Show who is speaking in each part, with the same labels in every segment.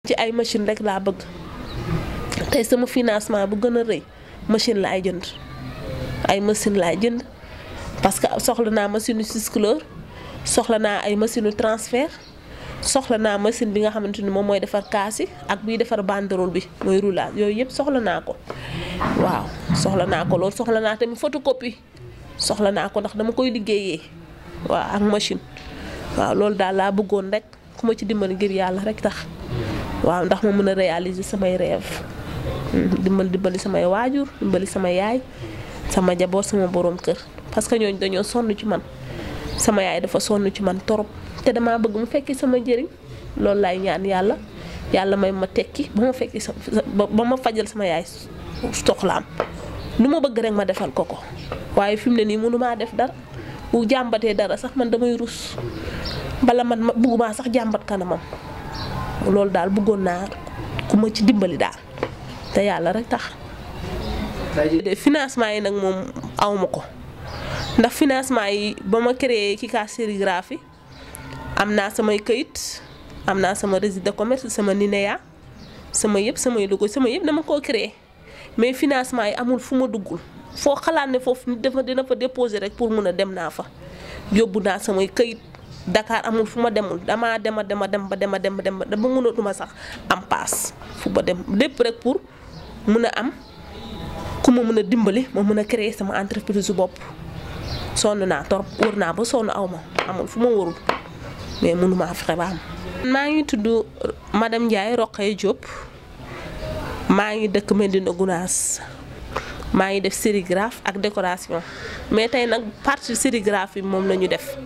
Speaker 1: ci ay machine rek laa bëgg tey sama financement bu gën a rëy machine laay jënd ay machine laay jënd parce que soxla naa machine siscouleur soxla naa ay machine transfert soxla naa machine bi nga xamante ni moom mooy defar kaas yi ak biy defar banderole bi mooy roulage yooyu yëpp soxla naa ko waaw soxla naa ko loolu soxla naa tamit photocopie soxla naa ko ndax dama koy liggéeyee waaw ak machine waaw loolu daal laa bëggoon rek ku ma ci dimbali ngir yàlla rek tax waaw ndax ma mën a réaliser samay rêve dimbali samay waajur dimbali sama yaay sama jaboot sama borom kër parce que ñooñu dañoo sonn ci man sama yaay dafa sonn ci man torop te damaa bëgg mu fekki sama njëriñ loolu laay ñaan yàlla may ma tekki ba ma fekki ba ma fajal sama yaay soxlaam lu ma bëgg rek ma defal ko waaye fi mu ne nii mënumaa def dara bu jàmbatee dara sax man damay rus bala man bëgguma sax jàmbat kanamam loolu daal bëggoon naa ku ma ci dimbali daal te yàlla rek tax. financement yi nag moom awma ko ndax financement yi ba ma créé ki ka sérigraphie am naa samay këyit am naa sama registre de commerce sama NINEA sama yëpp samay logo sama yëpp dama koo créé mais financement yi amul fu ma duggul foo xalaat ne foofu nit dina fa déposer rek pour mun a dem naa fa yóbbu naa samay këyit Dakar amul fu ma demul damaa dem ba mënatuma sax am paas fu ba dem lépp rek pour mun a am ku ma mën a dimbali ma mën a créer sama entreprise bopp sonn naa torop wër naa ba sonn aw ma amul fu ma wërul mais mënuma fexe ba am. maa ngi tudd madame Aidons Rokhaya Diop maa ngi dëkk Medina Gounass maa ngi def sérigraphe ak décoration mais tey nag partie sérigraphie bi moom la ñu def.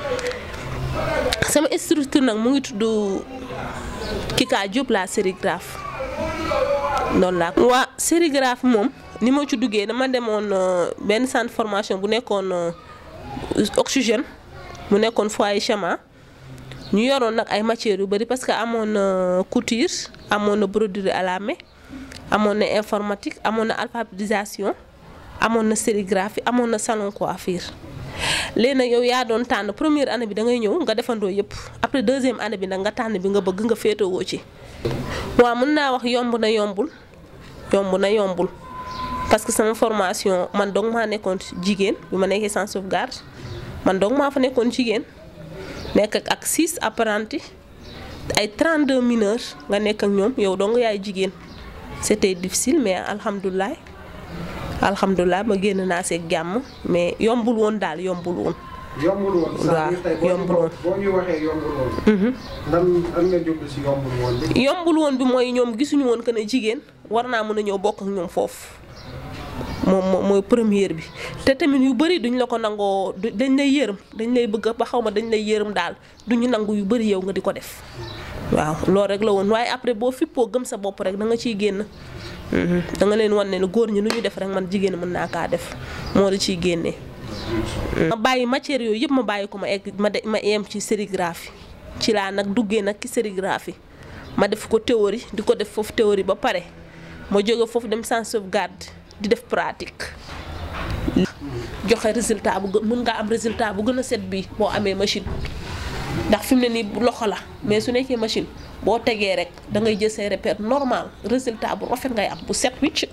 Speaker 1: sama structure nag mu ngi tudd Kika Diop la sérigraphe noonu laa ko. waa sérigraphe moom ni ma ci duggee dama demoon benn centre formation bu nekkoon oxygène mu nekkoon foyer Chama ñu yoroon nag ay matières yu bari parce que amoon na couture amoon na broderie à la main amoon na informatique amoon na alphabétisation amoon na sérigraphie amoon na salon coiffure. léegi nag yow yaa doon tànn première année bi da ngay ñëw nga defandoo yëpp après deuxième année bi nag nga tànn bi nga bëgg nga féetewoo ci. waaw mën naa wax yomb na yombul parce que sama formation man dong maa nekkoon jigéen bi ma nekkee sans sauvegarde man dong maa fa nekkoon jigéen nekk ak 6 apprentis ay 32 mineurs nga nekk ak ñoom yow dong yaay jigéen c'était difficile mais alhamdulilah ma génn naa seeg jàmm mais yombul woon daal yombul woon. waaw yombul woon.
Speaker 2: boo ñu waxee yombul woon. nan nga jublu si yombul woon bi.
Speaker 1: yombul woon bi mooy ñoom gisuñu woon que ne jigéen war naa mën a ñëw bokk ak ñoom foofu moom mooy première bi te tamit yu bëri duñ la ko nangoo dañ lay yërëm dañ lay bëgg ba xaw ma dañ lay yërëm daal duñu nangu yu bëri yow nga di ko def waaw loolu rek la woon waaye après boo fippoo gëm sa bopp rek da nga ciy génn. da nga leen wan ne góor ñi lu ñu def rek man jigéen mën naa kaa def moo la ciy génnee. ma bàyyi matière yooyu yëpp ma bàyyi ko ma yem ci sérigraphie ci laa nag duggee nag ci sérigraphie ma def ko théorie di ko def foofu théorie ba pare ma jóge foofu dem sans sauvegarde di def pratique. joxe résultat mën nga am résultat bu gën a set bi boo amee machine ndax fi mu ne nii loxo la mais su nekkee machine. boo tegee rek da ngay jël say repère normal résultat bu rafet ngay am bu set wicc.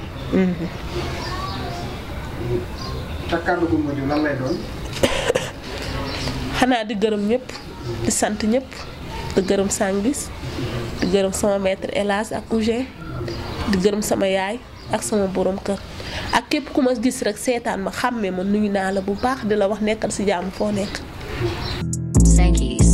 Speaker 2: sa kàddu gu mujj lan lay doon.
Speaker 1: xanaa di gërëm ñëpp di sant ñëpp di gërëm Sangis di gërëm sama maître Elas ak Ougé di gërëm sama yaay ak sama borom kër ak képp ku ma gis rek seetaan ma xàmmee ma nuyu naa la bu baax di la wax nekkal ci jàmm foo nekk.